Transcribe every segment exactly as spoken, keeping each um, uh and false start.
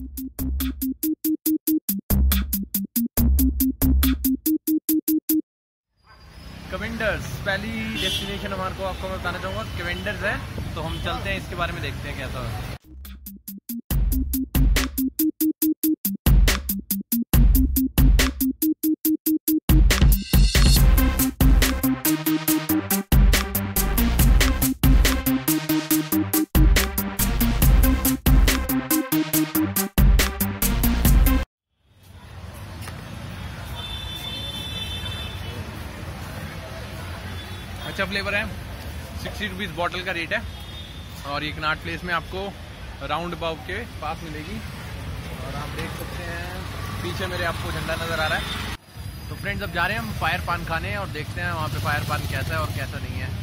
कैवेंडर्स पहली डेस्टिनेशन हमारे को आपको मैं बताना चाहूँगा कैवेंडर्स है, तो हम चलते हैं इसके बारे में देखते हैं कैसा है। अच्छा फ्लेवर है, सिक्सटी रुपीज़ बॉटल का रेट है और ये कनाट प्लेस में आपको राउंड अबाउट के पास मिलेगी। और आप देख सकते हैं पीछे मेरे आपको झंडा नज़र आ रहा है। तो फ्रेंड्स अब जा रहे हैं हम फायर पान खाने और देखते हैं वहाँ पे फायर पान कैसा है और कैसा नहीं है।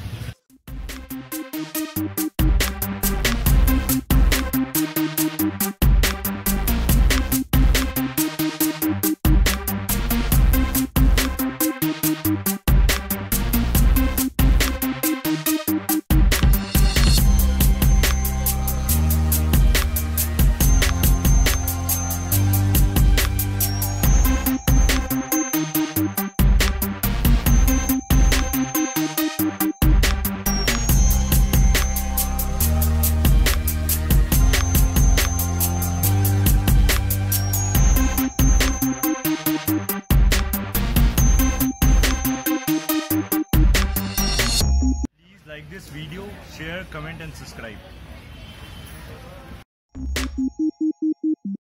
Like this video, share, comment and subscribe.